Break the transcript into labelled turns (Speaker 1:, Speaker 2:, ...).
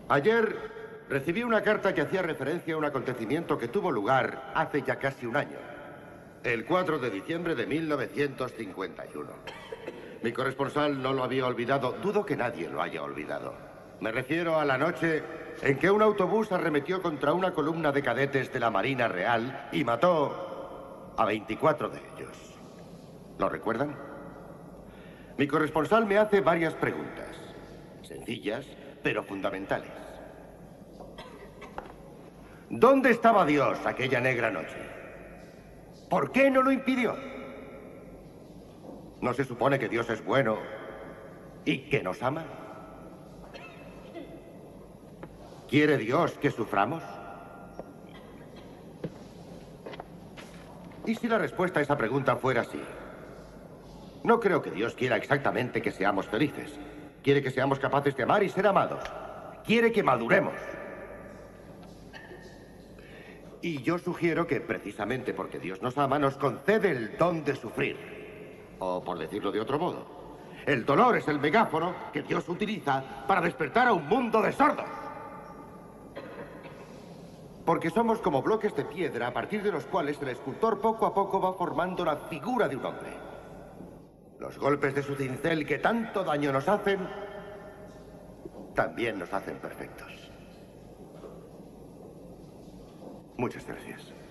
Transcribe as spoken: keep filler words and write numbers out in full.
Speaker 1: Ayer recibí una carta que hacía referencia a un acontecimiento que tuvo lugar hace ya casi un año. El cuatro de diciembre de mil novecientos cincuenta y uno. Mi corresponsal no lo había olvidado. Dudo que nadie lo haya olvidado. Me refiero a la noche en que un autobús arremetió contra una columna de cadetes de la Marina Real y mató a veinticuatro de ellos. ¿Lo recuerdan? Mi corresponsal me hace varias preguntas. Sencillas, pero fundamentales. ¿Dónde estaba Dios aquella negra noche? ¿Por qué no lo impidió? ¿No se supone que Dios es bueno y que nos ama? ¿Quiere Dios que suframos? ¿Y si la respuesta a esa pregunta fuera sí? No creo que Dios quiera exactamente que seamos felices. Quiere que seamos capaces de amar y ser amados. Quiere que maduremos. Y yo sugiero que precisamente porque Dios nos ama, nos concede el don de sufrir. O por decirlo de otro modo, el dolor es el megáfono que Dios utiliza para despertar a un mundo de sordos. Porque somos como bloques de piedra a partir de los cuales el escultor poco a poco va formando la figura de un hombre. Los golpes de su cincel que tanto daño nos hacen, también nos hacen perfectos. Muchas gracias.